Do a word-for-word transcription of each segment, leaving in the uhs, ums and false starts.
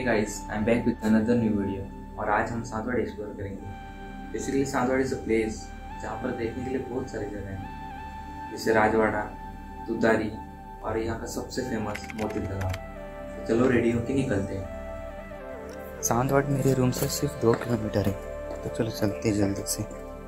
Guys, I am back with another new video. और आज हम सांतवाड़ी एक्सप्लोर करेंगे। Basically Santwadi is a place जहाँ पर देखने के लिए बहुत सारी जगह हैं, जैसे राजवाड़ा, दुधारी और यहाँ का सबसे फेमस मोती तालाब। तो चलो रेडी होके निकलते हैं। सांतवाड़ी मेरे रूम से सिर्फ दो किलोमीटर है, तो चलो चलते हैं जल्दी से।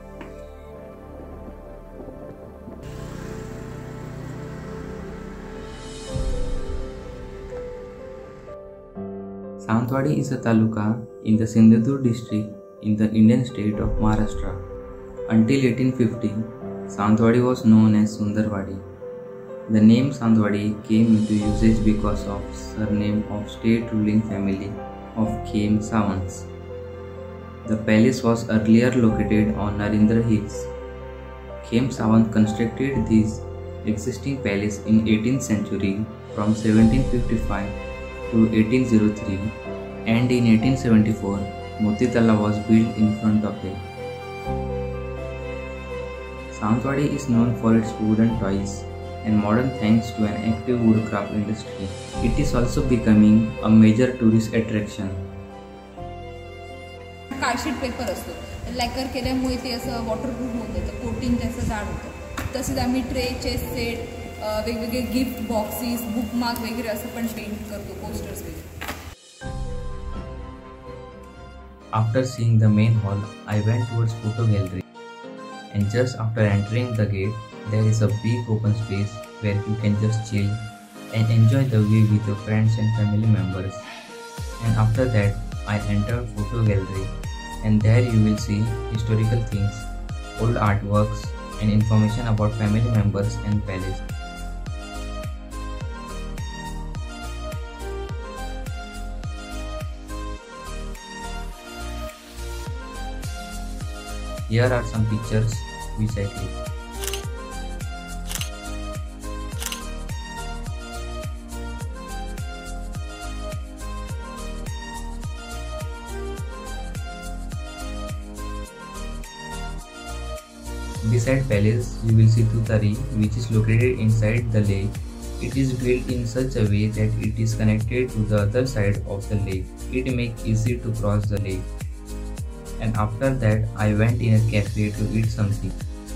Sawantwadi is a taluka in the Sindhudurg district in the Indian state of Maharashtra. Until eighteen fifty, Sawantwadi was known as Sundarwadi. The name Sawantwadi came into usage because of surname of state ruling family of Khem Sawants. The palace was earlier located on Narendra Hills. Khem Sawant constructed this existing palace in eighteenth century from seventeen fifty-five to eighteen oh three, and in eighteen seventy-four Moti Talab was built in front of it. Sawantwadi is known for its wooden toys and modern thanks to an active woodcraft industry. It is also becoming a major tourist attraction. Card sheet paper असतो, lacquer केल्यामुळे ते असं waterproof होतं, तर coating त्याचं जाड होतं. तसेच आम्ही ट्रे, चेस सेट, वेगवेगळे गिफ्ट बॉक्सेस, बुकमार्क वगैरे असं पण पेंट करतो, पोस्टर्स वगैरे. After seeing the main hall, I went towards photo gallery, and just after entering the gate, there is a big open space where you can just chill and enjoy the view with your friends and family members. And after that, I entered photo gallery, and there you will see historical things, old artworks, and information about family members and palace. Here are some pictures which I clicked. Beside palace, you will see Tutari, which is located inside the lake. It is built in such a way that it is connected to the other side of the lake. It makes easy to cross the lake. And after that, I went in a cafe to eat something,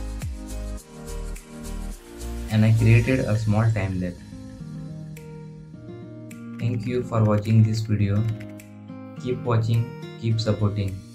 and I created a small time lapse. Thank you for watching this video. Keep watching, keep supporting.